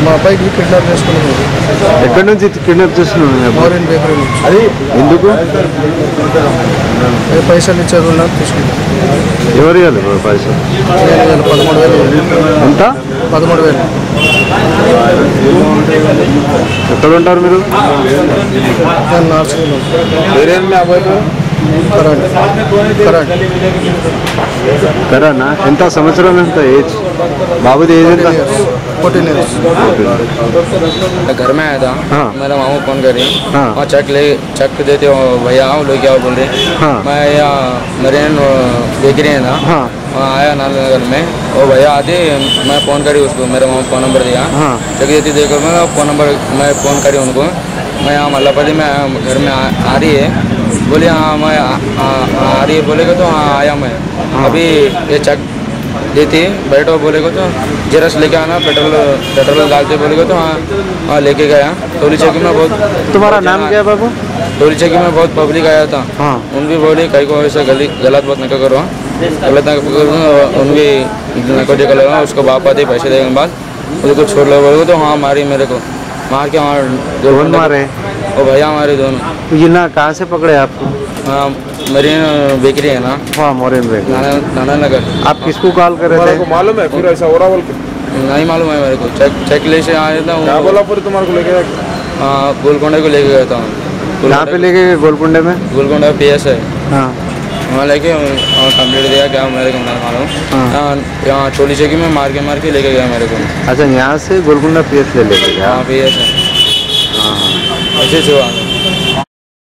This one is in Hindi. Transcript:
మా అబ్బాయికి కిడ్నాప్ చేసుకున్నాము. ఎక్కడి నుంచి కిడ్నాప్ చేస్తున్నాను? మోరెన్ బేకరీ నుంచి. అది ఎందుకు? పైసలు ఇచ్చేది ఉన్నా తీసుకుంటాం. ఎవరు ఇవ్వాలి పైసలు? 13,000. ఎంత? 13,000. ఎక్కడ ఉంటారు మీరు? కరానా? ఎంత సంవత్సరం? ఎంత ఏజ్? బాబుది ఏజ్ ఎంత? 14 years. घर में आया था, मेरा मामू फोन करी और चेक देते हो भैया लेके आओ बोल रहे। मैं यहाँ मरीन बेकरी है ना, वहाँ आया नालनगर में, वो भैया आते मैं फ़ोन करी उसको, मेरा मामू फ़ोन नंबर दिया, चेक देती देखो मैं फ़ोन नंबर मैं फ़ोन करी उनको। मैं यहाँ मल्लापति में घर में आ रही है, बोले हाँ मैं आ रही है बोलेगा तो हाँ आया मैं। अभी ये चेक देती बैठो बोलेगा तो जेरस लेके आना, पेट्रोल डालते बोलेगा तो हाँ लेके गया। टोली चौकी में बहुत। तुम्हारा नाम क्या है बाबू? टोली चौकी में बहुत पब्लिक आया था, उन भी बोली कहीं को ऐसा गलत बात नहीं करो, गलत ना करो, उन भी को देखा लगा। उसको बाप आते पैसे देने के बाद उसको छोड़ लो बोलेगा तो हाँ मारी मेरे को, मार के वहाँ दो मारे और भैया हमारे दोनों। ये ना कहाँ से पकड़े आपको? हाँ मरीन बेकरी है ना, हाँ मोरेन बेकरी, नानानगर। आप किसको कॉल कर रहे थे? मालूम है फिर ऐसा हो रहा बोल के? नहीं मालूम है मेरे को, चेक ले से आया था। क्या बोला फिर तुम्हारे को लेके? हाँ गोलकोंडा को लेके गया था। कहाँ पे लेके गए? गोलकुंडे में? गोलकोंडा PS है, हाँ वहाँ लेके कंप्लीट दिया क्या मेरे को नहीं मालूम। यहाँ टोली चौकी में मार के लेके गया मेरे को। अच्छा यहाँ से गोलकुंडा PS ले लेके गया? हाँ PS है। हाँ अच्छे से